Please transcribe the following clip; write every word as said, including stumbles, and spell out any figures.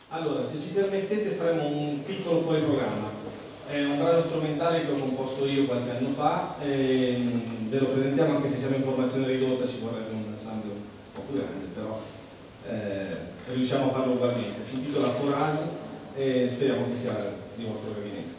Allora, se ci permettete faremo un piccolo fuori programma. È un brano strumentale che ho composto io qualche anno fa, e ve lo presentiamo anche se siamo in formazione ridotta, ci vorrebbe un sound un po' più grande, però eh, riusciamo a farlo ugualmente. Si intitola Forage e speriamo che sia di vostro gradimento.